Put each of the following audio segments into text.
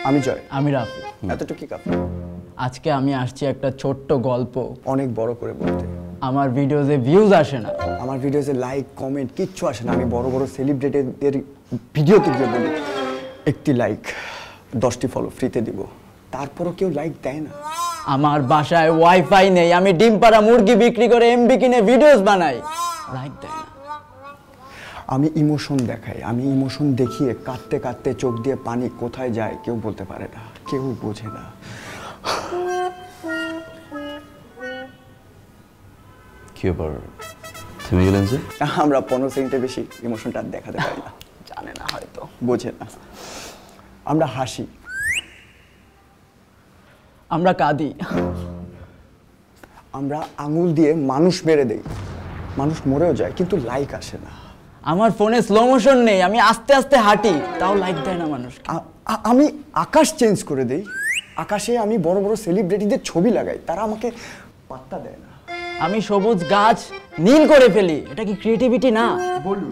আমি জয়। আমি রাফি। এতটুকুই কাফি। আজকে আমি আসছি একটা ছোট্ট গল্প অনেক বড় করে বলতে। আমার ভিডিওতে ভিউজ আসে না, আমার ভিডিওতে লাইক কমেন্ট কিচ্ছু আসে না। আমি বড় বড় সেলিব্রিটিদের ভিডিওতে গিয়ে বলি একটি লাইক 10টি ফলো ফ্রিতে দিব, তারপরও কেউ লাইক দেয় না। আমার বাসায় ওয়াইফাই নেই, আমি ডিম পাড়া মুরগি বিক্রি করে এমবি কিনে ভিডিওস বানাই, লাইক দেয় না। আমি ইমোশন দেখাই, আমি ইমোশন দেখিয়ে কাঁদতে কাঁদতে চোখ দিয়ে পানি কোথায় যায় কেউ বলতে পারে না, কেউ বোঝে না। কি ব্যাপার, থেমে গেলেন যে? আমরা 15 সেকেন্ডের বেশি ইমোশনটা দেখাতে পারি না, জানে না, হয়তো বোঝে না। আমরা হাসি, আমরা কাঁদি, আমরা আঙুল দিয়ে মানুষ মেরে দেই, মানুষ মরেও যায় কিন্তু লাইক আসে না। আমার ফোনে স্লো মোশন নেই, আমি আস্তে আস্তে হাঁটি, তাও লাইক দেয় না মানুষ। আমি আকাশ চেঞ্জ করে দেই, আকাশে আমি বড় বড় সেলিব্রিটিদের ছবি লাগাই, তারা আমাকে পাত্তা দেয় না। আমি সবুজ গাছ নীল করে ফেলি, এটা কি ক্রিয়েটিভিটি না? বলুন।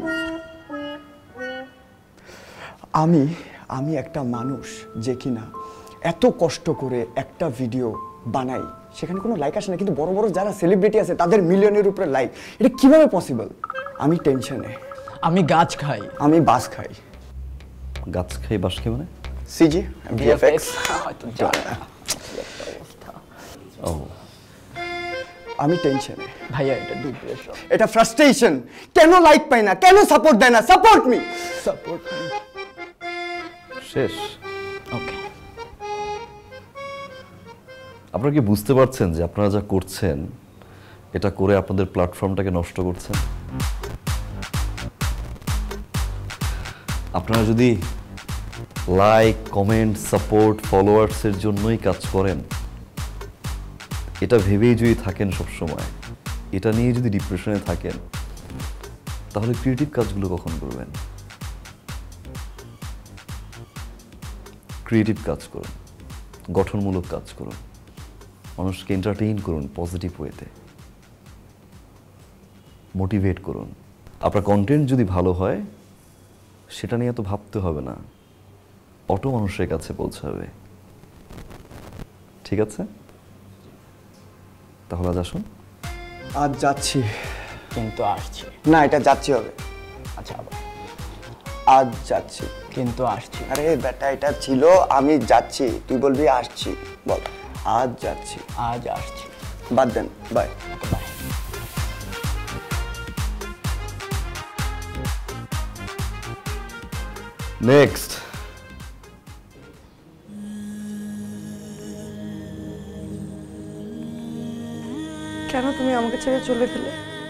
আমি একটা মানুষ যে কিনা এত কষ্ট করে একটা ভিডিও বানাই, সেখানে কোনো লাইক আসে না, কিন্তু বড় বড় যারা সেলিব্রিটি আছে তাদের মিলিয়নের উপরে লাইক, এটা কিভাবে পসিবল? আমি টেনশনে। আমি গাছ খাই, আমি বাস খাই। গাছ খাই বাস খাই মানে? সিজি ভিএফএক্স হয়তো জানে না। ও, আমি টেনশনে ভাইয়া, এটা ডিপ্রেশন, এটা ফ্রাস্ট্রেশন। কেন লাইক পাই না, কেন সাপোর্ট দেয় না? Support me, support me. শেষ। ওকে, আপনারা কি বুঝতে পারছেন যে আপনারা যা করছেন এটা করে আপনাদের প্ল্যাটফর্মটাকে নষ্ট করছেন? আপনারা যদি লাইক কমেন্ট সাপোর্ট ফলোয়ার্সের জন্যই কাজ করেন, এটা ভেবেই যদি থাকেন সবসময়, এটা নিয়ে যদি ডিপ্রেশনে থাকেন, তাহলে ক্রিয়েটিভ কাজগুলো কখন করবেন? ক্রিয়েটিভ কাজ করুন, গঠনমূলক কাজ করুন, মানুষকে এন্টারটেইন করুন পজিটিভ ওয়েতে, মোটিভেট করুন। আপনার কন্টেন্ট যদি ভালো হয়, সেটা নিয়ে এত ভাবতে হবে না, অটো মানুষের কাছে পৌঁছাবে। ঠিক আছে, তাহলে আজ আসুন। আজ যাচ্ছি, কিন্তু আসছি না, এটা যাচ্ছি হবে। আচ্ছা, আবার আজ যাচ্ছি, কিন্তু আসছি। আরে বেটা, এটা ছিল আমি যাচ্ছি, তুই বলবি আসছি। বল, আজ যাচ্ছি, আজ আসছি। বাদ দেন, বাই। বাই। নেক্সট। কেন তুমি আমাকে ছেড়ে চলে গেলে?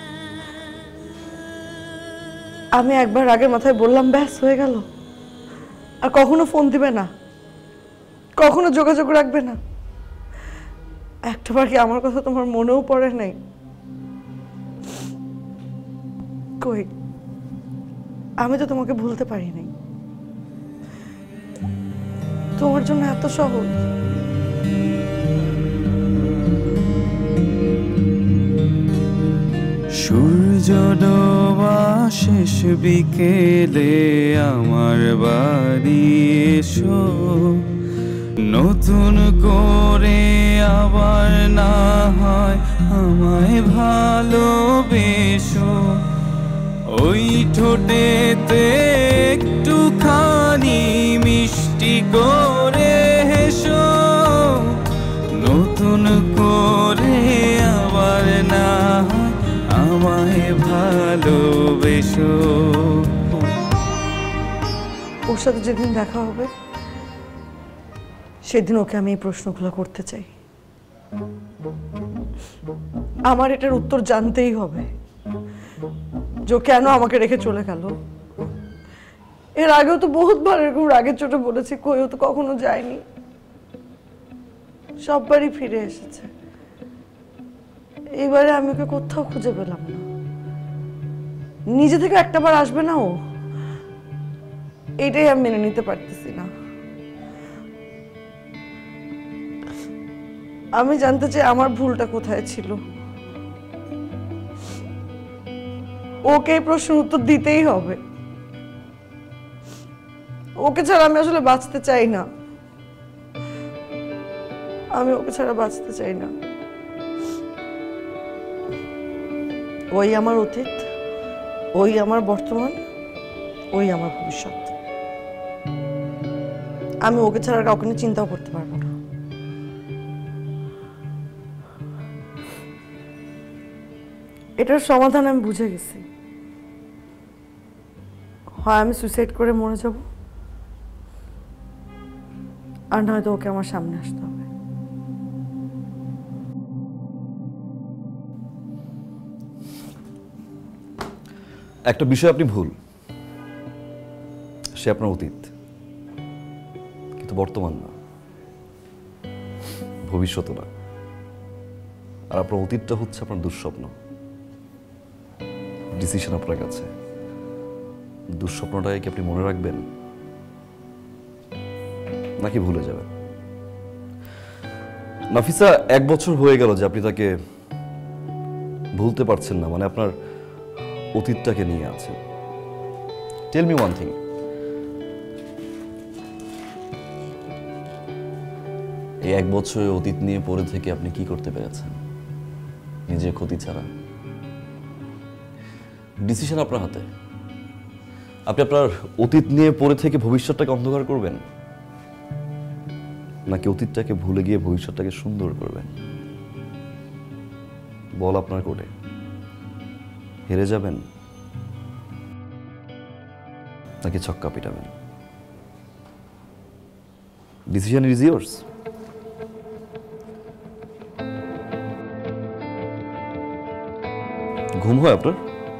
আমি একবার রাগের মাথায় বললাম, ব্যাস হয়ে গেল, আর কখনো ফোন দিবে না, কখনো যোগাযোগ রাখবে না। একটাবার কি আমার কথা তোমার মনেও পড়ে নাই? কই, আমি তো তোমাকে ভুলতে পারি নাই। তোমার জন্য এত সহজ। সূর্য ডোবা শেষ বিকেলে আমার বাড়ি এসো, নতুন করে আবার না হয় আমায় ভালোবেসো। ওই ঠোঁটেতে একটুখানি মিষ্টি করে হেসো, নতুন করে আবার না হয় আমায় ভালোবেসো। ওর সাথে যেদিন দেখা হবে, সেদিন ওকে আমি এই প্রশ্নগুলো করতে চাই। আমার এটার উত্তর জানতেই হবে, যে কেন আমাকে রেখে চলে গেল। এর আগেও তো বহুতবার এরকম রাগের চোটে বলেছি, কইও তো কখনো যায়নি, সববারই ফিরে এসেছে। এবারে আমি ওকে কোথাও খুঁজে পেলাম না। নিজে থেকে একটাবার আসবে না ও, এটাই আমি মেনে নিতে পারতেছি না। আমি জানতে চাই আমার ভুলটা কোথায় ছিল। ওকে এই প্রশ্নের উত্তর দিতেই হবে। ওকে ছাড়া আমি আসলে বাঁচতে চাই না। আমি ওকে ছাড়া বাঁচতে চাই না। ওই আমার অতীত, ওই আমার বর্তমান, ওই আমার ভবিষ্যৎ। আমি ওকে ছাড়া কাউকে নিয়ে চিন্তাও করতে পারবো না। এটার সমাধান আমি বুঝে গেছি। হয় আমি সুইসাইড করে মরে যাব, আর নয়তো ওকে আমার সামনে আসতে হবে। একটা বিষয় আপনি ভুল, সে আপনার অতীত, কিন্তু বর্তমান না, ভবিষ্যৎ না। আর আপনার অতীতটা হচ্ছে আপনার দুঃস্বপ্ন। ডিসিশন আপনার কাছে। দুঃস্বপ্নটাকে কি আপনি মনে রাখবেন নাকি ভুলে যাবেন? নাফিসা, 1 বছর হয়ে গেল যে আপনি তাকে ভুলতে পারছেন না, মানে আপনার অতীতটাকে নিয়ে আছেন। টেল মি ওয়ান থিং, এই 1 বছরে অতীত নিয়ে পড়ে থেকে আপনি কি করতে পেরেছেন নিজের ক্ষতি ছাড়া? ডিসিশন আপনার হাতে। আপনি আপনার অতীত নিয়ে পড়ে থেকে ভবিষ্যৎটাকে অন্ধকার করবেন, নাকি অতীতটাকে ভুলে গিয়ে ভবিষ্যৎটাকে সুন্দর করবেন? বল আপনার কোর্টে। হেরে যাবেন নাকি ছক্কা পিটাবেন? Decision is years. ঘুম হয় আপনার?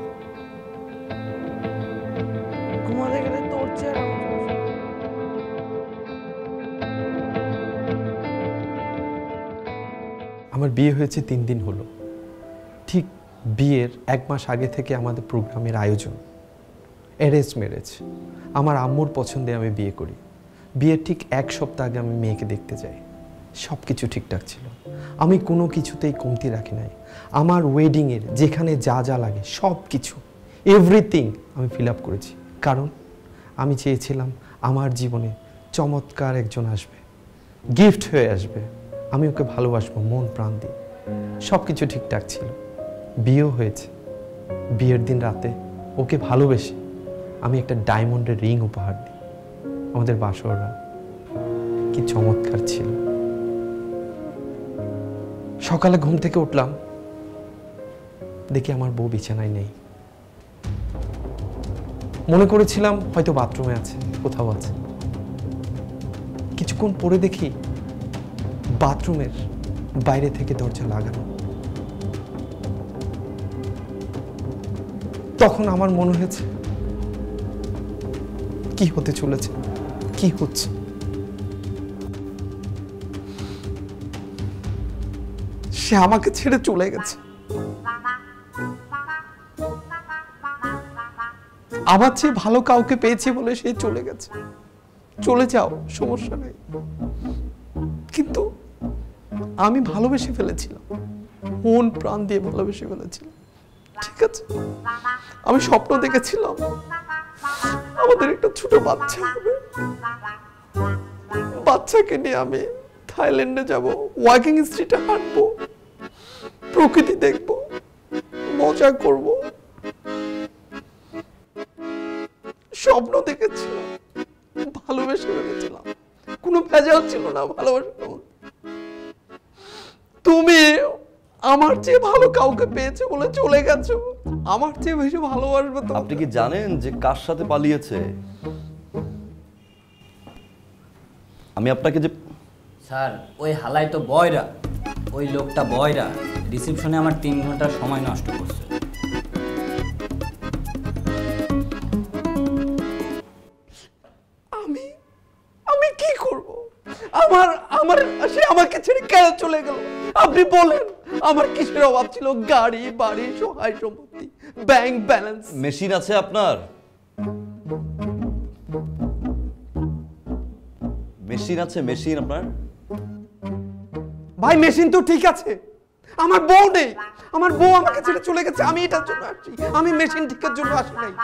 ঘুমাতে গেলে তোর চেয়ে আমার বিয়ে হয়েছে 3 দিন হলো। ঠিক বিয়ের 1 মাস আগে থেকে আমাদের প্রোগ্রামের আয়োজন, অ্যারেঞ্জ ম্যারেজ। আমার আম্মুর পছন্দে আমি বিয়ে করি। বিয়ের ঠিক 1 সপ্তাহ আগে আমি মেয়েকে দেখতে যাই। সব কিছু ঠিকঠাক ছিল, আমি কোনো কিছুতেই কমতি রাখি নাই। আমার ওয়েডিংয়ের যেখানে যা যা লাগে সব কিছু, এভরিথিং আমি ফিল আপ করেছি। কারণ আমি চেয়েছিলাম আমার জীবনে চমৎকার একজন আসবে, গিফট হয়ে আসবে, আমি ওকে ভালোবাসবো মন প্রাণ দিয়ে। সব কিছু ঠিকঠাক ছিল। বিয়েও হয়েছে। বিয়ের দিন রাতে ওকে ভালোবেসে আমি একটা ডায়মন্ডের রিং উপহার দিই। আমাদের বাসর রাত কি চমৎকার ছিল। সকালে ঘুম থেকে উঠলাম, দেখি আমার বউ বিছানায় নেই। মনে করেছিলাম হয়তো বাথরুমে আছে, কোথাও আছে। কিছুক্ষণ পরে দেখি বাথরুমের বাইরে থেকে দরজা লাগানো। তখন আমার মনে হয়েছে কি হতে চলেছে, কি হচ্ছে। সে আমাকে ছেড়ে চলে গেছে। আমার চেয়ে ভালো কাউকে পেয়েছে বলে সে চলে গেছে। চলে যাও, সমস্যা নেই, কিন্তু আমি ভালোবেসে ফেলেছিলাম, মন প্রাণ দিয়ে ভালোবেসে ফেলেছিলাম। ঠিক আছে, আমি স্বপ্ন দেখেছিলাম আমাদের একটা ছোট বাচ্চা হবে। বাচ্চাকে নিয়ে আমি থাইল্যান্ডে যাব, ওয়াকিং স্ট্রিটে হাঁটবো, প্রকৃতি দেখব, মজা করব। স্বপ্ন দেখেছিলাম, ভালোবেসে ফেলেছিলাম, কোনো ভেজাল ছিল না ভালোবাসার মধ্যে। তুমি আমার চেয়ে ভালো কাউকে পেয়েছো বলে চলে গেছো। আমার চেয়ে বেশি ভালোবাসবে তো। আপনি কি জানেন যে কার সাথে পালিয়েছে? আমি আপনাকে যে স্যার, ওই হালাই তো বয়রা, ওই লোকটা বয়রা রিসেপশনে আমার 3 ঘন্টার সময় নষ্ট করছে। আমি কি করব? আমার সে আমাকে ছেড়ে কেন চলে গেল? আপনি বলেন, আমার কিসের অভাব ছিল? গাড়ি, বাড়ি, সহায় সম্পত্তি, ব্যাংক ব্যালেন্স। মেশিন আছে আপনার? মেশিন আছে? মেশিন আপনার? ভাই মেশিন তো ঠিক আছে, আমার বউ নেই। আমার বউ আমাকে ছেড়ে চলে গেছে, আমি এটার জন্য আসছি। আমি মেশিন ঠিকের জন্য আসি নাই।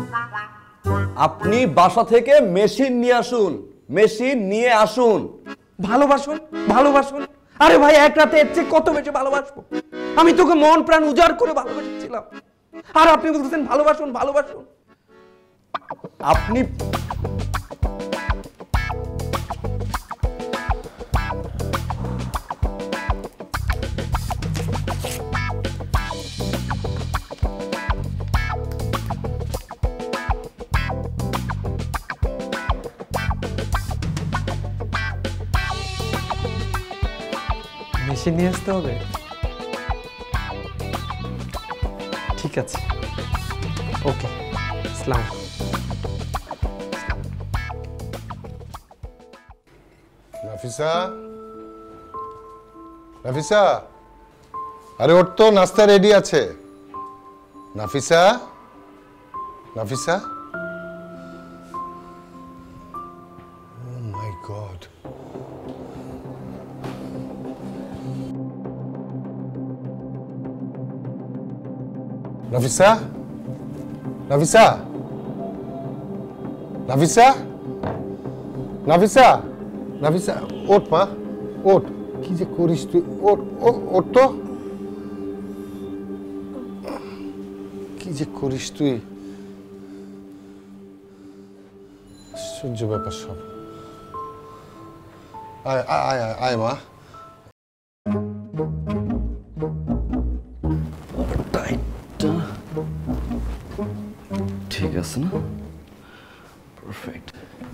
আপনি বাসা থেকে মেশিন নিয়ে আসুন, মেশিন নিয়ে আসুন। ভালোবাসুন ভালোবাসুন। আরে ভাই, এক রাতে এর চেয়ে কত বেশি ভালোবাসবো? আমি তোকে মন প্রাণ উজাড় করে ভালোবেসেছিলাম, আর আপনি বলতেছেন ভালোবাসুন ভালোবাসুন। আপনি মেশিন নিয়ে আসতে হবে? ঠিক আছে, ওকে, আসসালামু আলাইকুম। নাফিসা, নাফিসা, আরে ওর তো নাস্তা রেডি আছে। Nafisa, Nafisa, oh my god. Nafisa, Nafisa, Nafisa, Nafisa, Nafisa, ওঠ মা, ওঠ। কি যে করিস তুই? ওঠ, ওঠ তো। কি যে করিস তুই? আশ্চর্য ব্যাপার সব। আয় আয় আয় আয় মা। ঠিক আছে না? পারফেক্ট।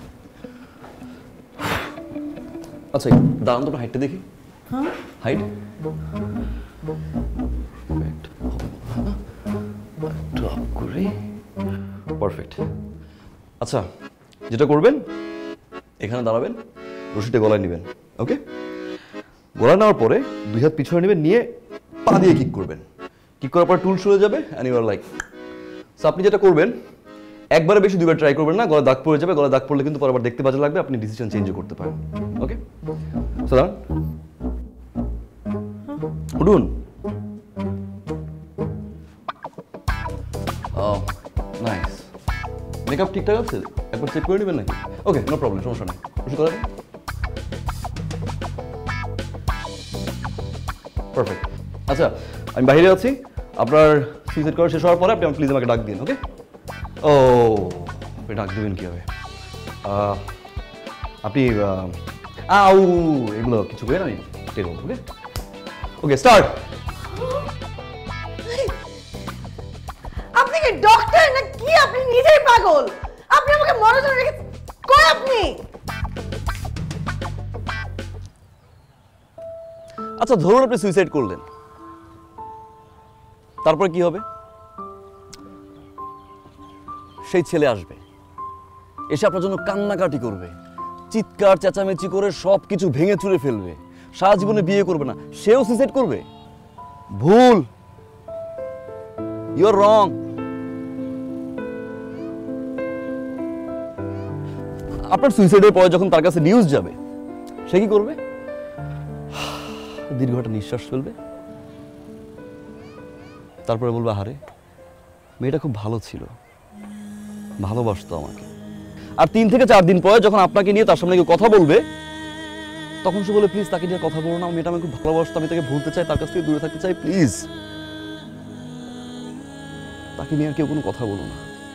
আচ্ছা, দাঁড়ান তো, হাইটটা দেখি। Height perfect. একটু আপ করে, পারফেক্ট। আচ্ছা, যেটা করবেন, এখানে দাঁড়াবেন, রশিটা গলায় নেবেন। ওকে, গলায় নেওয়ার পরে দুই হাত পিছনে নেবেন, নিয়ে পা দিয়ে কিক করবেন। কিক করার পর টুল সরে যাবে, and you are like. So আপনি যেটা করবেন, একবারে বেশি দুইবার ট্রাই করবেন না, গলা দাগ পড়ে যাবে। গলা দাগ পড়লে কিন্তু পরে আবার দেখতে বাজে লাগবে, আপনি ডিসিশন চেঞ্জও করতে পারেন। ওকে, সো দাঁড়ান, উঠুন। নাইস, মেকআপ ঠিকঠাক আছে? একবার চেক করে নেবেন নাকি? ওকে, নো প্রবলেম, সমস্যা নেই। পারফেক্ট। আচ্ছা, আমি বাইরে আছি, আপনার সুইসাইড করা শেষ হওয়ার পরে আপনি প্লিজ আমাকে ডাক দিন। ওকে? ও, আপনি ডাক দেবেন কীভাবে? আপনি এগুলো কিছু করেন, আমি টের হবো। Okay, okay, start. আপনি কি ডক্টর না কি? আপনি নিজেই পাগল। আপনি আমাকে মরার জন্য রেখে কই আপনি? আচ্ছা, ধরুন আপনি সুইসাইড করলেন, তারপর কি হবে? সেই ছেলে আসবে, এসে আপনার জন্য কান্নাকাটি করবে, চিৎকার চেঁচামেচি করে সব কিছু ভেঙে চুরে ফেলবে, সারা জীবনে বিয়ে করবে না, সেও সুইসাইড করবে। ভুল, ইউ আর রং। আপনার সুইসাইডের পরে যখন তার কাছে নিউজ যাবে, সে কি করবে? দীর্ঘ একটা নিঃশ্বাস ফেলবে, তারপরে বলবে, আরে মেয়েটা খুব ভালো ছিল, ভালোবাসতো আমাকে। আর 3 থেকে 4 দিন পরে যখন আপনাকে নিয়ে তার সামনে কেউ কথা বলবে, তখন সে বলে, প্লিজ তাকে নিয়ে কথা বলো না, মেয়েটা আমি খুব ভালোবাসতো, আমি তাকে ভুলতে চাই, তার কাছ থেকে দূরে থাকতে চাই, প্লিজ তাকে নিয়ে আর কেউ কোনো কথা বলো না।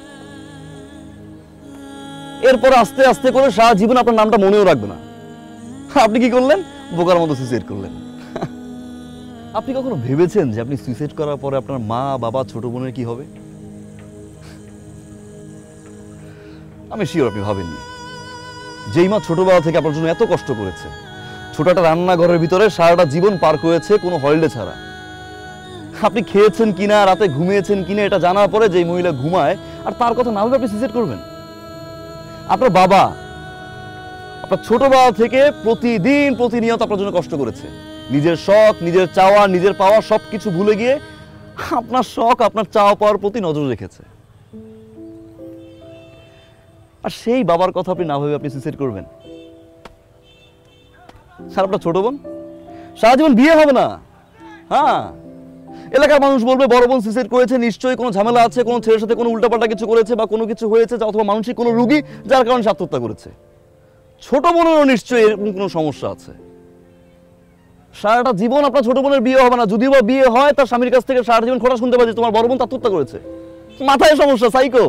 এরপর আস্তে আস্তে করে সারা জীবন আপনার নামটা মনেও রাখবে না। আপনি কি করলেন? বোকার মতো সুইসাইড করলেন। আপনি কখনো ভেবেছেন যে আপনি সুইসাইড করার পরে আপনার মা, বাবা, ছোট বোনের কি হবে? আমি শিওর আপনি ভাবেননি। যেই মা ছোটবেলা থেকে আপনার জন্য এত কষ্ট করেছে, ছোট একটা রান্নাঘরের ভিতরে সারাটা জীবন পার করেছে কোনো হলিডে ছাড়া, আপনি খেয়েছেন কিনা, রাতে ঘুমিয়েছেন কিনা এটা জানার পরে যেই মহিলা ঘুমায়, আর তার কথা না ভেবে আপনি সুইসাইড করবেন? আপনার বাবা আপনার ছোটবেলা থেকে প্রতিদিন প্রতিনিয়ত আপনার জন্য কষ্ট করেছে, নিজের শখ, নিজের চাওয়া, নিজের পাওয়া সবকিছু ভুলে গিয়ে আপনার শখ, আপনার চাওয়া পাওয়ার প্রতি নজর রেখেছে। আর সেই বাবার কথা আপনি না ভেবে আপনি সুইসাইড করবেন? স্যার, আপনার ছোট বোন সারা জীবন বিয়ে হবে না। হ্যাঁ, এলাকার মানুষ বলবে বড় বোন সুইসাইড করেছে, নিশ্চয়ই কোনো ঝামেলা আছে, কোনো ছেলের সাথে কোনো উল্টাপাল্টা কিছু করেছে, বা কোনো কিছু হয়েছে, অথবা মানসিক কোনো রোগী যার কারণে সে আত্মহত্যা করেছে। ছোট বোনেরও নিশ্চয়ই এরকম কোনো সমস্যা আছে। সারাটা জীবন আপনার ছোট বোনের বিয়ে হবে না, যদিও বা বিয়ে হয় তার স্বামীর কাছ থেকে সারা জীবন খোটা শুনতে পাচ্ছি তোমার বড় বোন আত্মহত্যা করেছে। মাথায় সমস্যা, সাইকো।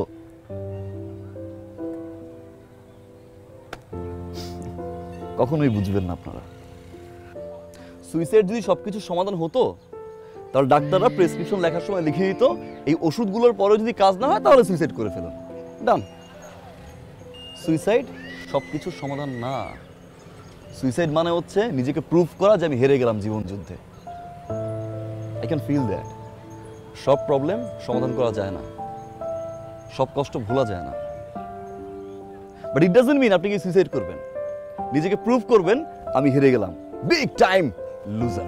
কখনোই বুঝবেন না আপনারা। সুইসাইড যদি সবকিছুর সমাধান হতো তাহলে ডাক্তাররা প্রেসক্রিপশন লেখার সময় লিখে দিত এই ওষুধগুলোর পরেও যদি কাজ না হয় তাহলে সুইসাইড করে ফেলুন, ডান। সুইসাইড সবকিছুর সমাধান না। সুইসাইড মানে হচ্ছে নিজেকে প্রুভ করা যে আমি হেরে গেলাম জীবন যুদ্ধে। I can feel that. সব প্রবলেম সমাধান করা যায় না, সব কষ্ট ভোলা যায় না, বাট ইট ডাজন্ট মিন আপনি কি সুইসাইড করবেন। নিজেকে প্রুভ করবেন আমি হেরে গেলাম, বিগ টাইম লুজার।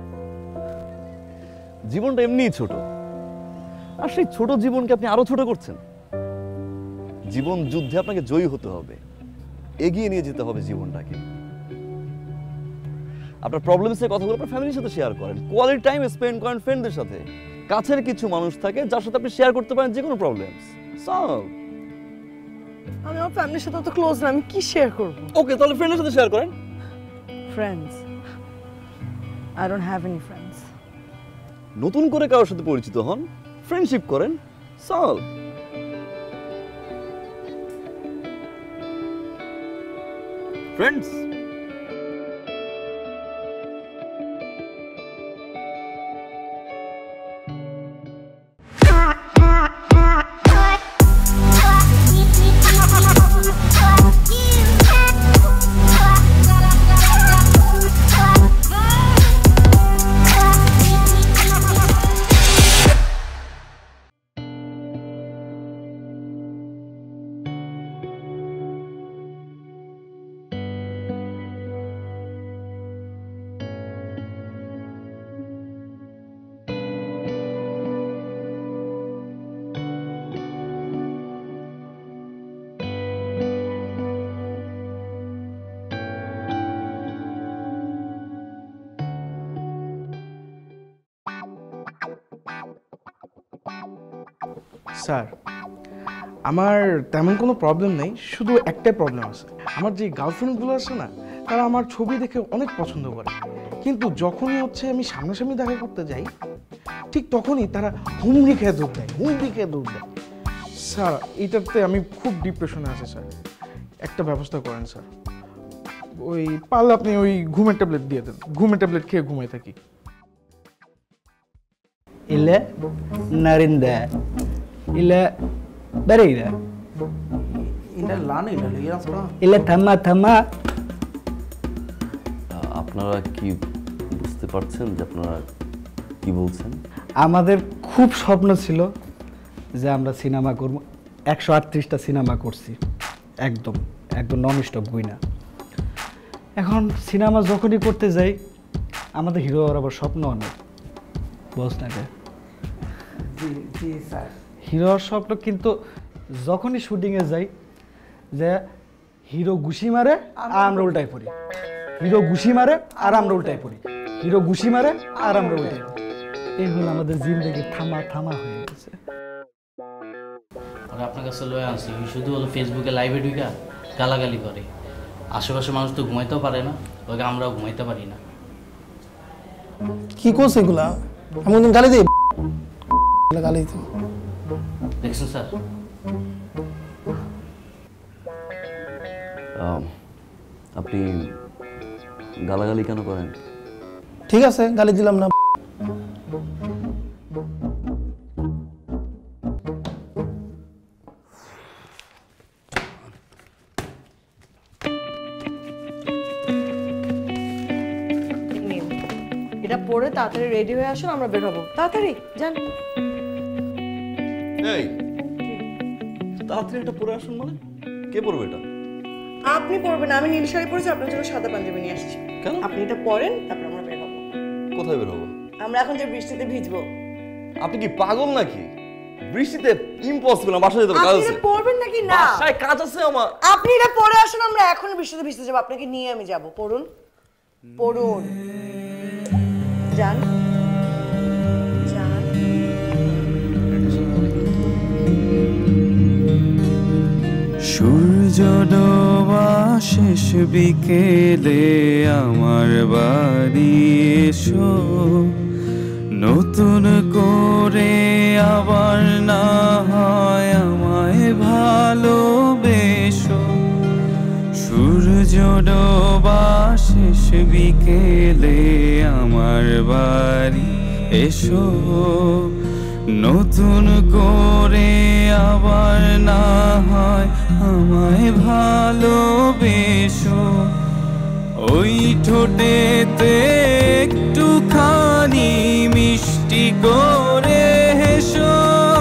জীবনটা এমনিই ছোট, আর সেই ছোট জীবনকে আপনি আরো ছোট করছেন। জীবন যুদ্ধে আপনাকে জয়ী হতে হবে, এগিয়ে নিয়ে যেতে হবে জীবনটাকে। আপনার প্রবলেমসের কথাগুলো আপনার ফ্যামিলির সাথে শেয়ার করেন, কোয়ালিটি টাইম স্পেন্ড করেন ফ্রেন্ডদের সাথে। কাছের কিছু মানুষ থাকে যার সাথে আপনি শেয়ার করতে পারেন যে কোনো প্রবলেমস সলভ। আমি আমার ফ্যামিলির সাথে তো ক্লোজ না, আমি কি শেয়ার করব? ওকে, তাহলে ফ্রেন্ডের সাথে শেয়ার করেন। Friends, I don't have any friends. নতুন করে কারোর সাথে পরিচিত হন, ফ্রেন্ডশিপ করেন, সলভ। ফ্রেন্ডস, স্যার, আমার তেমন কোনো প্রবলেম নেই, শুধু একটাই প্রবলেম আছে। আমার যে গার্লফ্রেন্ডগুলো আছে না, তারা আমার ছবি দেখে অনেক পছন্দ করে, কিন্তু যখনই হচ্ছে আমি সামনাসামনি দেখা করতে যাই ঠিক তখনই তারা হুমড়ি খেয়ে দৌড় দেয়, হুমড়ি খেয়ে দৌড় দেয়। স্যার, এইটাতে আমি খুব ডিপ্রেশনে আছি স্যার, একটা ব্যবস্থা করেন স্যার। ওই পারলে আপনি ওই ঘুমের ট্যাবলেট দিয়ে দেন, ঘুমের ট্যাবলেট খেয়ে ঘুমাই থাকি। ಇಲ್ಲ ನರಿಂದ ಇಲ್ಲ ಬರೀರ এটা লান এটা লিয়ে আসবা ಇಲ್ಲ ತಮ್ಮ ತಮ್ಮ। আপনারা কি বুঝতে পারছেন যে আপনারা কি বলছেন? আমাদের খুব স্বপ্ন ছিল যে আমরা সিনেমা করব, 138টা সিনেমা করছি, একদম একদম নন স্টপ বইনা। এখন সিনেমা যখনই করতে যাই আমাদের হিরোর আবার স্বপ্ন অনেক, বস না জি জি স্যার, হিরোর স্বপ্ন, কিন্তু যখনই শুটিংয়ে যাই যে হিরো ঘুষি মারে আর আমরা উল্টাই পড়ি, হিরো ঘুষি মারে আর আমরা উল্টাই পড়ি, হিরো ঘুষি মারে আর আমরা উল্টাই পড়ি। এই হলো আমাদের জিন্দগি থামা থামা হয়ে গেছে। আর আপনার কাছে লয়ে আনছি, শুধু হলো ফেসবুকে লাইভে ঢুকা গালাগালি করে। আশেপাশে মানুষ তো ঘুমাইতেও পারে না, ওকে আমরাও ঘুমাইতে পারি না। কি করছে এগুলা? এমন গালি দিই, গালি দিই দেখছেন স্যার? আপনি গালাগালি কেন করেন? ঠিক আছে, গালি দিলাম না। এটা পরে তাড়াতাড়ি রেডি হয়ে আসুন, আমরা বের হবো। তাড়াতাড়ি যান। এই তাড়াতাড়ি এটা পরে আসুন মানে? কে পরবে এটা? আপনি পরবেন, আমি নীল শাড়ি পরেছি, আপনার জন্য সাদা পাঞ্জাবি নিয়ে আসছি। কেন? আপনি এটা পরেন, তারপর আমরা বের হবো। কোথায় বের হবো? আমরা এখন যে বৃষ্টিতে ভিজবো। আপনি কি পাগল নাকি? বৃষ্টিতে ইম্পসিবল, আমার বাসায় যেতে কাজ আপনি আছে। এটা পরবেন নাকি না? বাসায় কাজ আছে আমার। আপনি এটা পরে আসুন, আমরা এখন বৃষ্টিতে ভিজতে যাবো, আপনাকে নিয়ে আমি যাব। পড়ুন পড়ুন, যান যান। সূর্য ডোবাসে শেষ বিকেলে আমার বাড়ি এসো, নতুন করে আবার না হয় আমায় ভালোবেসো। সূর্য ডোবা শেষ বিকেলে আমার বাড়ি এসো, নতুন করে আবার না হয় আমায় ভালোবেসো। ওই ঠোঁটেতে একটুখানি মিষ্টি করে হেসো,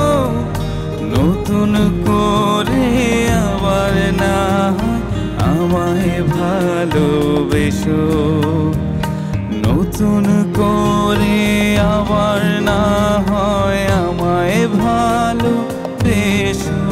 নতুন করে আবার না হয় আমায় ভালোবেসো। নতুন করে আবার না হয় আমায় ভালোবেসো।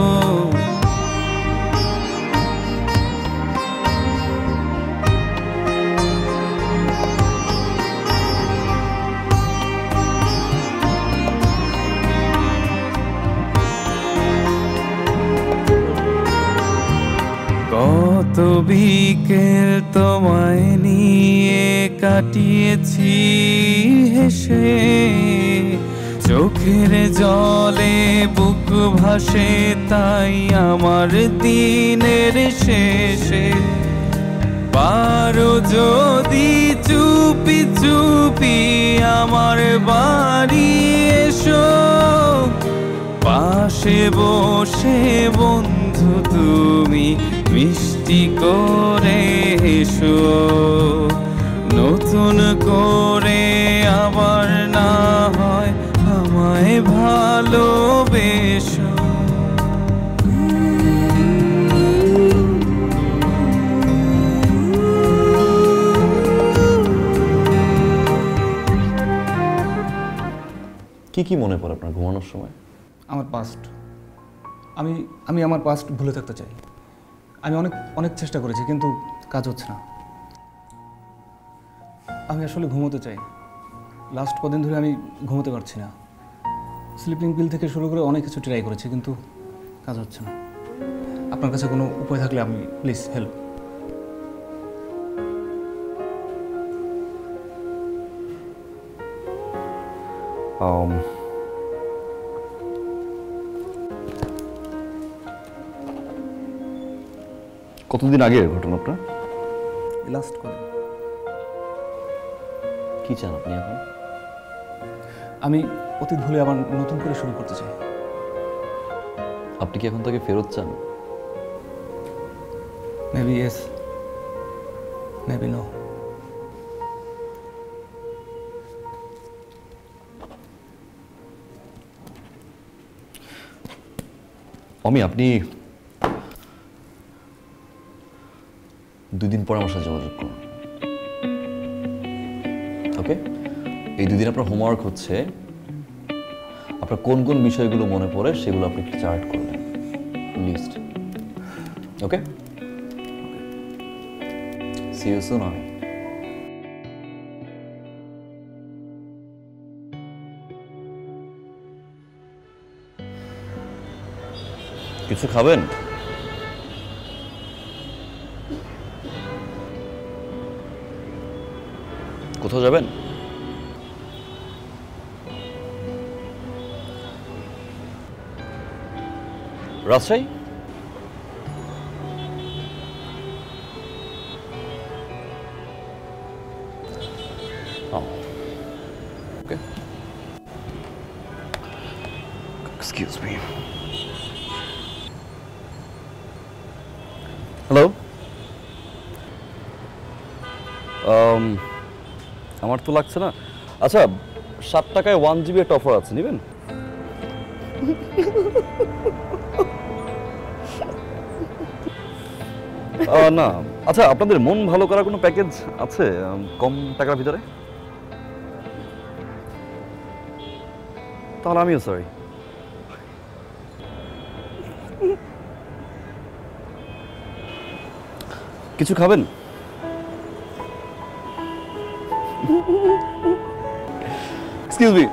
কত বিকেল তোমায় নিয়ে কাটিয়েছি হেসে, চোখের জলে বুক ভাসে তাই আমার দিনের শেষে। পারো যদি চুপি চুপি আমার বাড়ি এসো, পাশে বসে বন্ধু তুমি মিষ্টি করে হেসো, নতুন করে আবার না হয় আমায় ভালোবেসো। কি কি মনে পড়ে আপনার ঘুমানোর সময়? আমার পাস্ট। আমি আমার পাস্ট ভুলে থাকতে চাই। আমি অনেক অনেক চেষ্টা করেছি কিন্তু কাজ হচ্ছে না। আমি আসলে ঘুমোতে চাই। লাস্ট কদিন ধরে আমি ঘুমোতে পারছি না। স্লিপিং পিল থেকে শুরু করে অনেক কিছু ট্রাই করেছি কিন্তু কাজ হচ্ছে না। আপনার কাছে কোনো উপায় থাকলে আমি প্লিজ হেল্প। কতদিন আগের ঘটনাটা? লাস্ট কদিন। কি চান আপনি এখন? আমি অতীত ভুলে আবার নতুন করে শুরু করতে চাই। আপনি কি এখন তাকে ফেরত চান? Maybe yes, maybe no. আপনি 2 দিন পর আমার সাথে যোগাযোগ করুন, ওকে? এই 2 দিন আপনার হোমওয়ার্ক হচ্ছে আপনার কোন কোন বিষয়গুলো মনে পড়ে সেগুলো আপনি একটু চার্ট করবেন, list, okay? See you soon. কিছু খাবেন? কোথাও যাবেন? Rajshahi? Okay, excuse me. Hello, আমার তো লাগছে না। আচ্ছা, 7 টাকায় 1 GB একটা অফার আছে, নেবেন? না, আচ্ছা, আপনাদের মন ভালো করার কোনো প্যাকেজ আছে কম টাকার ভিতরে? তাহলে আমিও সরি। কিছু খাবেন? Excuse me.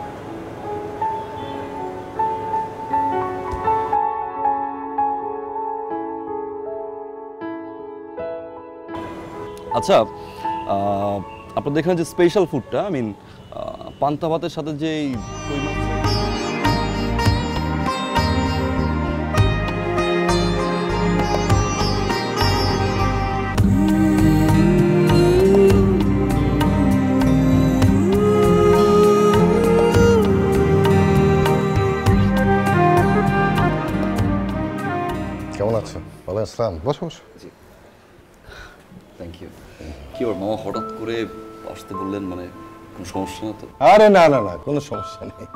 আচ্ছা আপনাদের এখানে যে স্পেশাল ফুডটা আই মিন পান্তা ভাতের সাথে যে কই মাছ কেমন আছেন? ভালো আসলাম, বসো বসো। Thank you. কি ওর মামা হঠাৎ করে আসতে বললেন, মানে কোনো সমস্যা না তো? আরে না না না, কোনো সমস্যা নেই।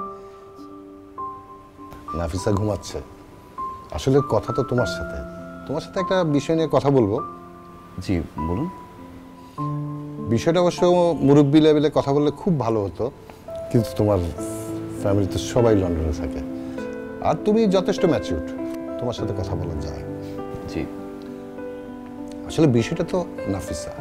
নাফিসা ঘুমাচ্ছে। আসলে কথা তো তোমার সাথে একটা বিষয় নিয়ে কথা বলবো। জি বলুন। বিষয়টা অবশ্য মুরব্বি লেভেলে কথা বললে খুব ভালো হতো, কিন্তু তোমার ফ্যামিলিতে সবাই লন্ডনে থাকে আর তুমি যথেষ্ট ম্যাচিউরড, তোমার সাথে কথা বলা যায়। জি আসলে বিষয়টা তো নাফিসা,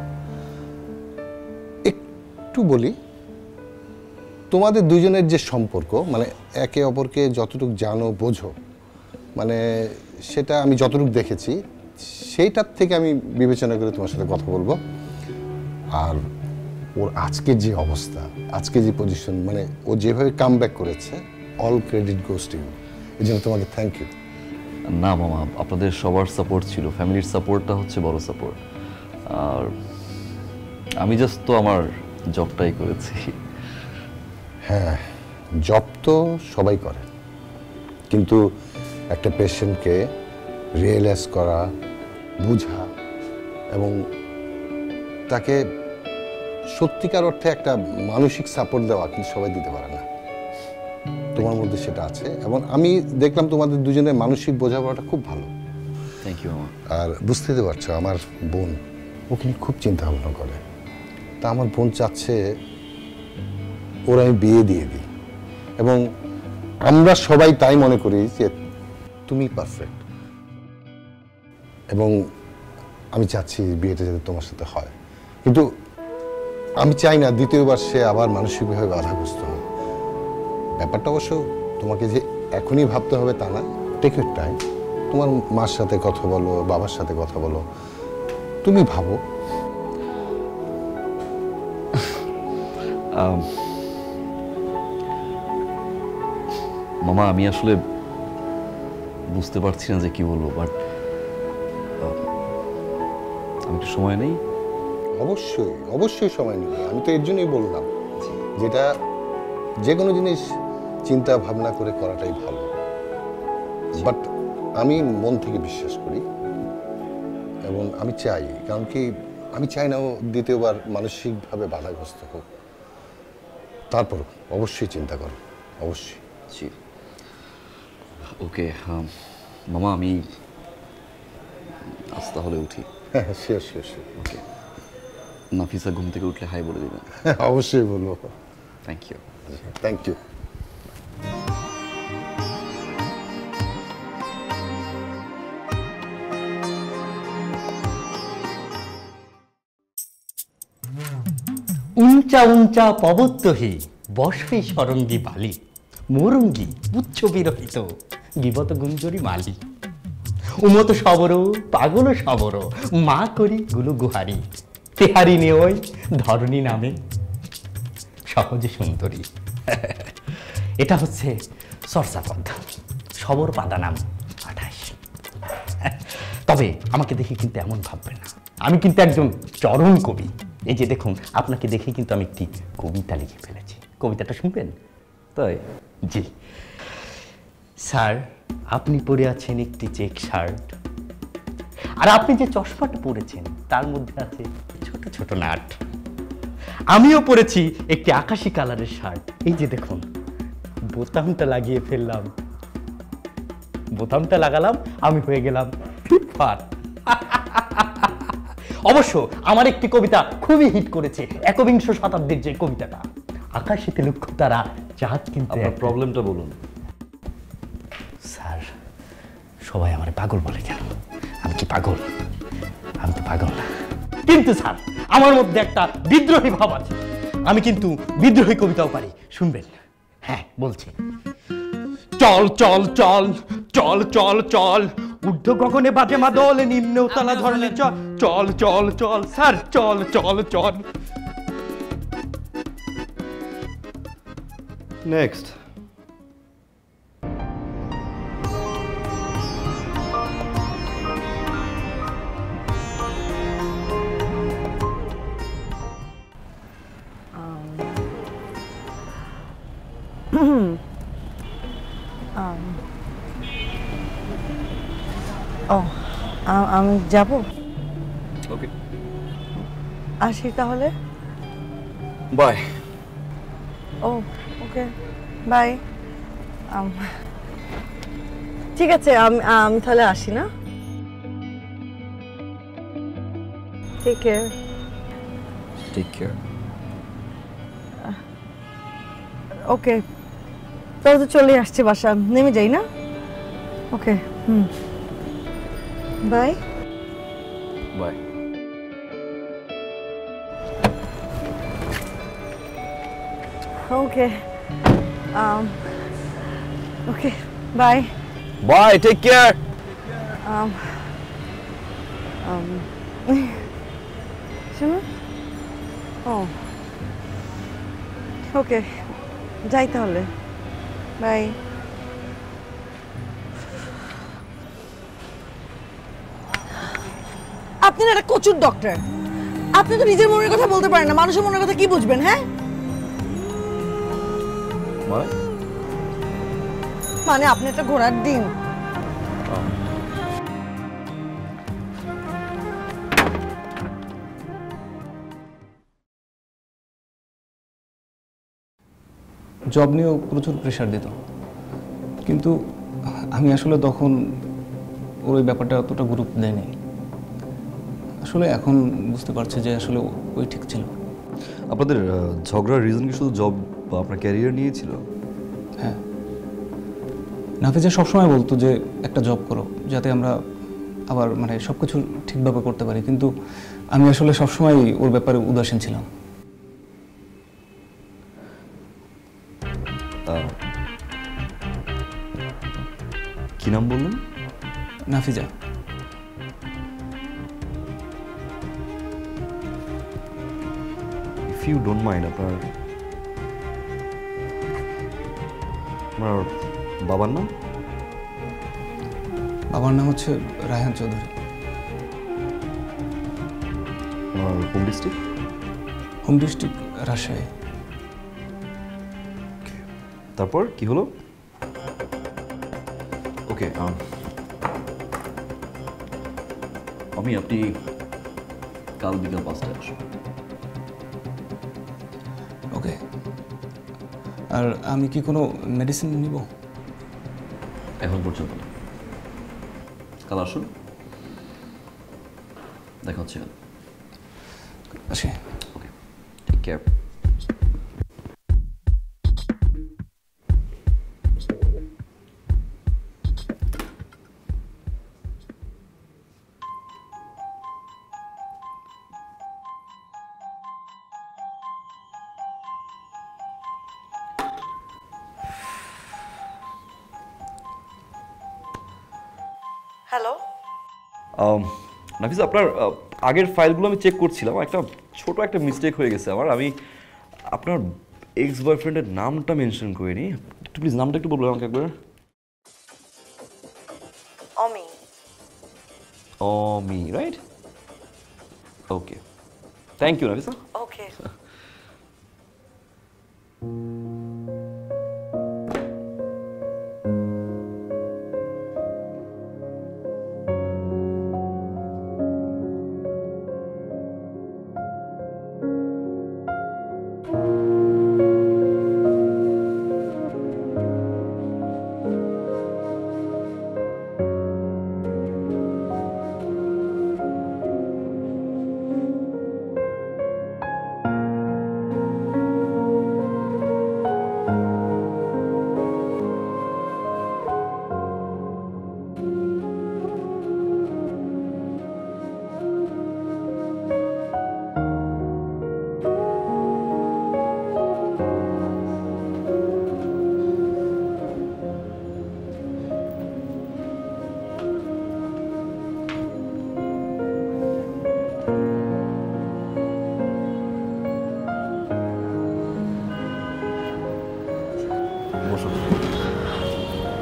একটু বলি, তোমাদের দুজনের যে সম্পর্ক, মানে একে অপরকে যতটুকু জানো বোঝো, মানে সেটা আমি যতটুকু দেখেছি সেইটার থেকে আমি বিবেচনা করে তোমার সাথে কথা বলবো। আর ওর আজকের যে অবস্থা, আজকে যে পজিশন, মানে ও যেভাবে কাম ব্যাক করেছে, all credit goes to you. এই জন্য তোমাকে থ্যাংক ইউ। না মামা, আপনাদের সবার সাপোর্ট ছিল, ফ্যামিলির সাপোর্টটা হচ্ছে বড় সাপোর্ট। আর আমি জাস্ট তো আমার জবটাই করেছি। হ্যাঁ, জব তো সবাই করে, কিন্তু একটা পেশেন্টকে রিয়েলাইজ করা, বুঝা এবং তাকে সত্যিকার অর্থে একটা মানসিক সাপোর্ট দেওয়া কিন্তু সবাই দিতে পারে না। তোমার মধ্যে সেটা আছে এবং আমি দেখলাম তোমাদের দুজনের মানসিক বোঝাপড়াটা খুব ভালো। থ্যাংক ইউ মামা। আর বুঝতেই পারছো, আমার বোন ওকে নিয়ে খুব চিন্তা ভাবনা করে, তা আমার বোন চাচ্ছে ওর আমি বিয়ে দিয়ে দিই, এবং আমরা সবাই তাই মনে করি যে তুমি পারফেক্ট, এবং আমি চাচ্ছি বিয়েটা যাতে তোমার সাথে হয়। কিন্তু আমি চাই না দ্বিতীয়বার সে আবার মানসিকভাবে বাধাগ্রস্ত হয়। ব্যাপারটা অবশ্য তোমাকে যে এখনই ভাবতে হবে তা না, টেক ইউর টাইম। তোমার মার সাথে কথা বলো, বাবার সাথে কথা বলো, তুমি ভাবো। মামা আমি আসলে বুঝতে পারছি না যে কি বলবো, বাট আমি একটু সময় নেই। অবশ্যই অবশ্যই সময় নেবে, আমি তো এর জন্যই বললাম যেটা যে কোনো জিনিস চিন্তা ভাবনা করে করাটাই ভালো। বাট আমি মন থেকে বিশ্বাস করি এবং আমি চাই, কারণ কি আমি চাই না ও দ্বিতীয়বার মানসিকভাবে বাধাগ্রস্ত হোক। তারপর অবশ্যই চিন্তা করো, অবশ্যই। জি ওকে মামা, আমি আজ তাহলে উঠি। হ্যাঁ sure sure sure. Okay, Nafisa ঘুম থেকে উঠলে হাই বলে দেবেন। অবশ্যই বলবো। Thank you. Thank you. উঞ্চা উঞ্চা পবত্তহি বর্ষে সরঙ্গী বালি মোরঙ্গি পুচ্ছ বিরহিত গিবত গুঞ্জরি মালি উমত সবর পাগল সবর মা করি গুলো গুহারি তেহারি নেওয় ধরণী নামে সহজে সুন্দরী। এটা হচ্ছে চর্যাপদ, সবর পাদা নাম 28। তবে আমাকে দেখে কিন্তু এমন ভাববেন না, আমি কিন্তু একজন চরম কবি। এই যে দেখুন, আপনাকে দেখে কিন্তু আমি একটি কবিতা লিখে ফেলেছি। কবিতাটা শুনবেন? তাই? জি স্যার, আপনি পরে আছেন একটি চেক শার্ট, আর আপনি যে চশমাটা পরেছেন তার মধ্যে আছে ছোট ছোট নাট। আমিও পরেছি একটি আকাশি কালারের শার্ট। এই যে দেখুন, বোতামটা লাগিয়ে ফেললাম, বোতামটা লাগালাম, আমি হয়ে গেলাম ফিটফাট। অবশ্য আমার একটি কবিতা খুবই হিট করেছে, একবিংশ শতাব্দীর যে কবিতাটা, আকাশেতে লক্ষ্য তারা চাঁদ কিন্তু। আপনার প্রবলেমটা বলুন। স্যার, সবাই আমার পাগল বলে কেন? আমি কি পাগল? আমি তো পাগল না, কিন্তু স্যার আমার মধ্যে একটা বিদ্রোহী ভাব আছে। আমি কিন্তু বিদ্রোহী কবিতাও পারি, শুনবেন? হ্যাঁ বলছি। চল চল চল চল চল চল ঊর্ধ্ব গগনে বাজে মাদল, নিম্ন উতলা ধরলে চল চল চল চল স্যার চল চল চল। নেক্সট। আমি যাব। ওকে, আসি তাহলে। বাই। Oh okay, bye. ঠিক আছে, আমি তাহলে আসি না। Take care. Take care. Okay, তাহলে তো চলে আসছি, বাসা নেমে যাই না? Okay, bye. Bye. Okay, okay, bye. Bye, take care. শোনো, ও ওকে, যাই তাহলে, বাই। আপনি না একটা কচুর ডক্টর, আপনি তো নিজের মনের কথা বলতে পারেন না, মানুষের মনের কথা কি বুঝবেন? হ্যাঁ, মানে আপনি একটা ঘোড়ার ডিম। জব নিয়েও প্রচুর প্রেশার দিত, কিন্তু আমি আসলে তখন ওই ব্যাপারটা অতটা গুরুত্ব দেয়নি। আসলে এখন বুঝতে পারছি যে আসলে ওই ঠিক ছিল। আপনাদের ঝগড়ার রিজন কি শুধু জব বা আপনার ক্যারিয়ার নিয়ে ছিল? হ্যাঁ, নাফিজা সবসময় বলতো যে একটা জব করো, যাতে আমরা আবার মানে সব কিছু ঠিকভাবে করতে পারি, কিন্তু আমি আসলে সবসময় ওর ব্যাপারে উদাসীন ছিলাম। কি নাম বললেন? Nafiza. If you don't mind, আপনার বাবার নাম? বাবার নাম হচ্ছে রায়হান চৌধুরী। আমার home district? Home district Rajshahi. তারপর কি হলো? ওকে, আপনি কাল বিকাল 5টায় আসুন। ওকে, আর আমি কি কোনো মেডিসিন নিব? এখন পর্যন্ত না, কাল আসুন, দেখা হচ্ছে কাল। আসি। Okay, take care. Hello Nafis, আপনার আগের ফাইলগুলো আমি চেক করছিলাম, একটা ছোট একটা মিস্টেক হয়ে গেছে আমার। আমি আপনার এক্স বয়ফ্রেন্ডের নামটা মেনশন করিনি, একটু প্লিজ নামটা একটু বলবেন আমাকে একবার। Omi. Omi, right? Okay, thank you Nafisa. Okay.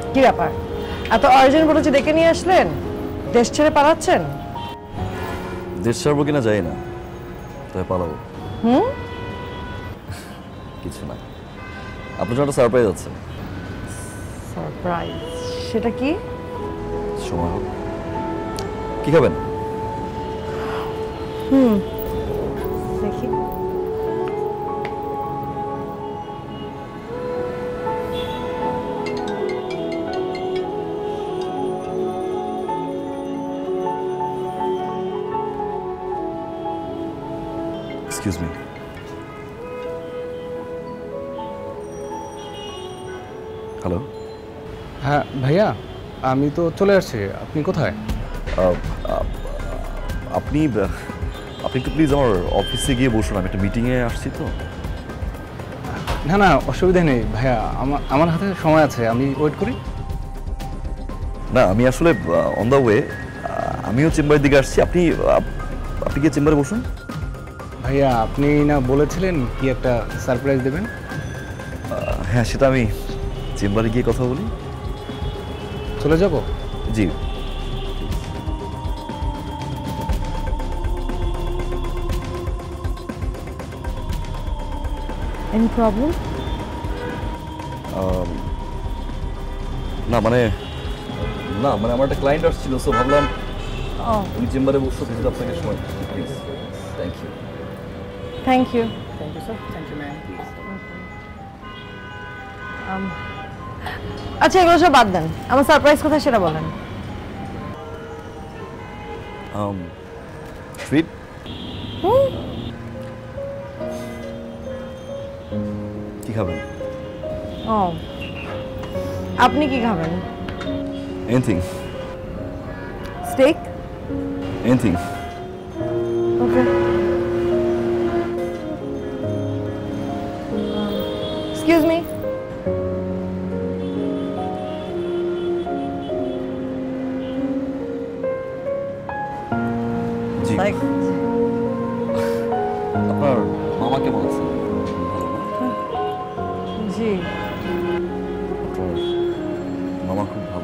কি ব্যাপার, এত আর্জেন্ট বলেছি ডেকে নিয়ে আসলেন? দেশ ছেড়ে পালাচ্ছেন? দেশ ছাড়বো কিনা যাই না, তবে পালাবো। কিছু না, আপনার জন্য একটা সারপ্রাইজ আছে। সারপ্রাইজ? সেটা কি? সময় হোক। কি খাবেন? দেখি। Excuse me. হ্যালো। হ্যাঁ ভাইয়া, আমি তো চলে আসছি। আপনি কোথায়? আপনি একটু প্লিজ আমার অফিসে গিয়ে বসুন, আমি একটা মিটিংয়ে আসছি তো। না না, অসুবিধা নেই ভাইয়া, আমার হাতে সময় আছে, আমি ওয়েট করি। না, আমি আসলে অন দ্য ওয়ে, আমিও চেম্বারের দিকে আসছি। আপনি গিয়ে চেম্বারে বসুন। ভাইয়া, আপনি না বলেছিলেন কি একটা সারপ্রাইজ দেবেন? হ্যাঁ, সেটা আমি চেম্বারে গিয়ে কথা বলি। চলে যাব? জি। Any problem? না মানে আমার একটা ক্লায়েন্ট আসছিল, সো ভাবলাম উনি চেম্বারে বসে কিছু আপনাকে সময়। Please. Thank you. Thank you. Thank you sir. Thank you ma'am. আচ্ছা, এগুলো সব বাদ দেন, আমার সারপ্রাইজ কোথায় সেটা বলেন। ট্রিট। কি খাবেন? ও, আপনি কি খাবেন? Anything. Steak? Anything. Okay. Excuse me. জি। আপনার মামা কেমন আছে? জি। আপনার মামা খুব ভালো।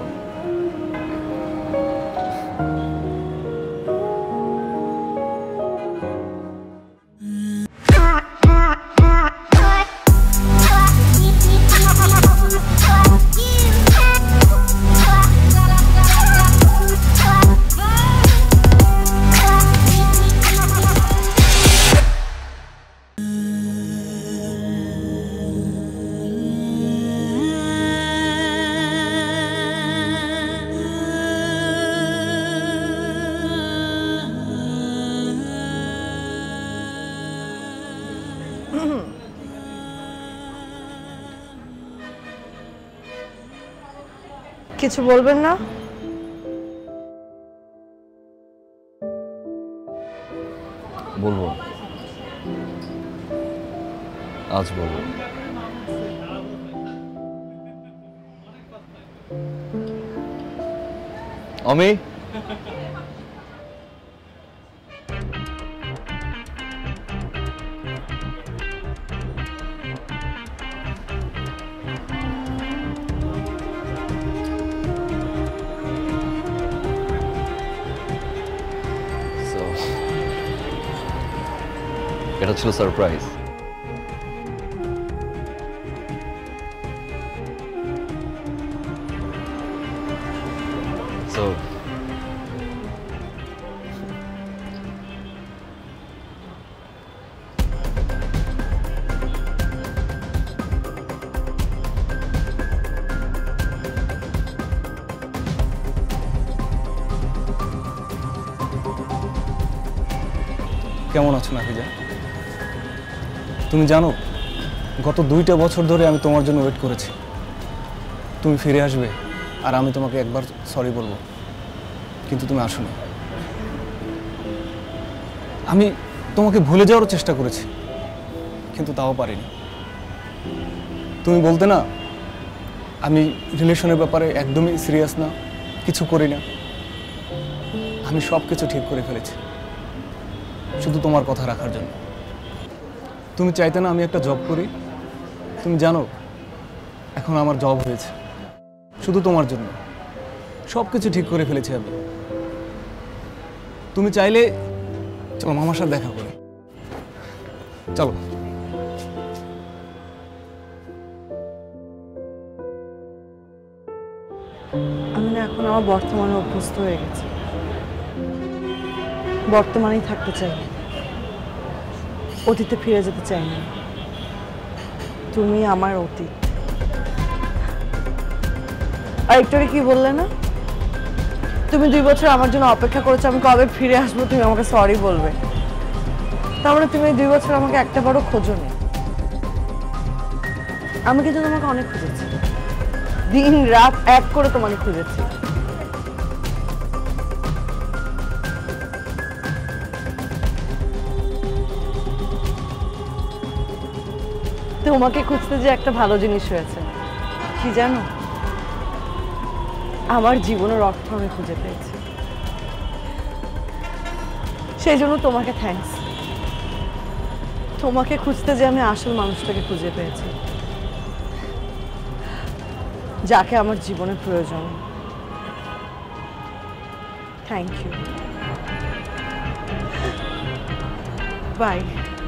কিছু বলবেন না? বলবো, আজ বলবো। আমি এটা ছিল সারপ্রাইজ। সো কেমন আছো নাফিজা? তুমি জানো, গত 2টা বছর ধরে আমি তোমার জন্য ওয়েট করেছি। তুমি ফিরে আসবে আর আমি তোমাকে একবার সরি বলবো, কিন্তু তুমি আসোনি। আমি তোমাকে ভুলে যাওয়ার চেষ্টা করেছি, কিন্তু তাও পারিনি। তুমি বলতে না, আমি রিলেশনের ব্যাপারে একদমই সিরিয়াস না, কিছু করি না। আমি সব কিছু ঠিক করে ফেলেছি শুধু তোমার কথা রাখার জন্য। তুমি চাইতে না আমি একটা জব করি? তুমি জানো এখন আমার জব হয়েছে, শুধু তোমার জন্য সব কিছু ঠিক করে ফেলেছি আমি। তুমি চাইলে চলো মামার সাথে দেখা করে। চলো। আমি না এখন আমার বর্তমানে অভ্যস্ত হয়ে গেছি, বর্তমানেই থাকতে চাই, অতীতে ফিরে যেতে চাই না। তুমি আমার অতীত। আর একটু কি বললে না, তুমি 2 বছর আমার জন্য অপেক্ষা করেছো, আমি কবে ফিরে আসবো তুমি আমাকে সরি বলবে। তার মানে তুমি 2 বছর আমাকে একটাবারও খোঁজোনি। আমি কিন্তু তোমাকে অনেক খুঁজেছি, দিন রাত এক করে তোমাকে খুঁজেছি। তোমাকে খুঁজতে যে একটা ভালো জিনিস হয়েছে কি জানো, আমার জীবনের অর্থ আমি খুঁজে পেয়েছি। সেই জন্য তোমাকে থ্যাঙ্কস। তোমাকে খুঁজতে যে আমি আসল মানুষটাকে খুঁজে পেয়েছি, যাকে আমার জীবনে প্রয়োজন। Thank you. বাই।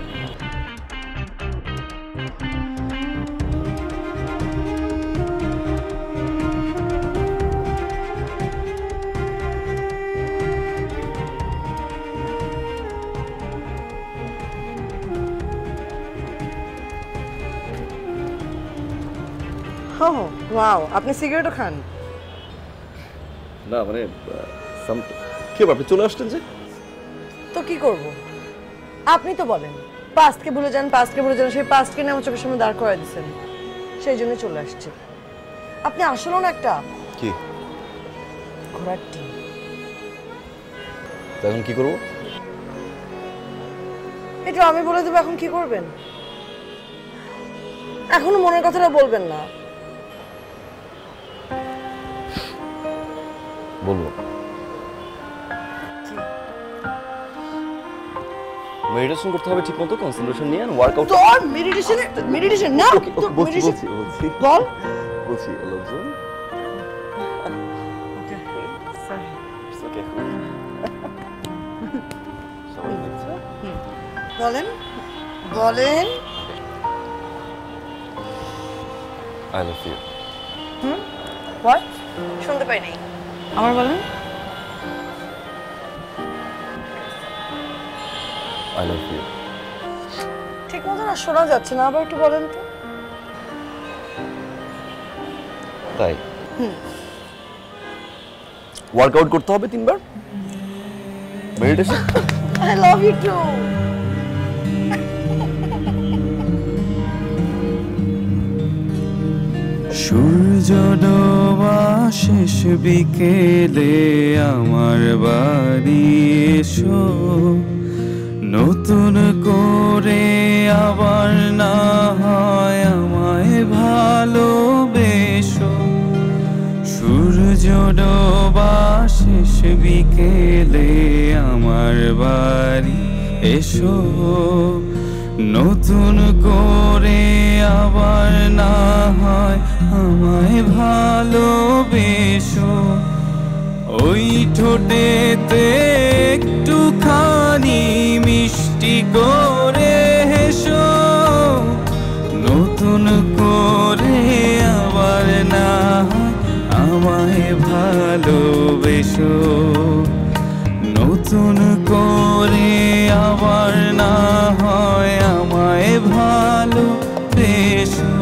ওয়াও, আপনি সিগারেটও খান? না মানে কি আপনি চলে আসছেন যে? তো কি করব, আপনি তো বলেন পাস্টকে ভুলে যান, পাস্টকে ভুলে যান, সেই পাস্টকে নিয়ে আমার চোখের সামনে দাঁড় করাই দিচ্ছেন, সেই জন্য চলে আসছে। আপনি আসলেও না একটা কি ঘোড়ার ডিম। এখন কি করব? এটা আমি বলে দেবো এখন কি করবেন? এখনো মনের কথাটা বলবেন না? বলবো। মেডিটেশন করতে হবে ঠিকমতো, কনসেন্ট্রেশন নিয়ে ওয়ার্কআউট। তোর মেডিটেশন না, বলছি বল। বলছি লোকজন বলেন বলেন। I love you. হোয়াট? শুনতে পাই নাই, আমার বলেন। I love you. ঠিক মতো না শোনা যাচ্ছে না, আবার একটু বলেন তো। তাই ওয়ার্কআউট করতে হবে 3 বার, meditation. I love you too. সূর্য ডোবা শেষ বিকেলে আমার বাড়ি এসো, নতুন করে আবার না হয় আমায় ভালোবেসো। সূর্য ডোবা শেষ বিকেলে আমার বাড়ি এসো, নতুন করে আবার না হয় আমায় ভালোবেসো। ওই ঠোঁটেতে একটুখানি মিষ্টি করে হেসো, নতুন করে আবার না হয় আমায় ভালোবেসো, নতুন করে আবার না হয় আমায় ভালোবেসো।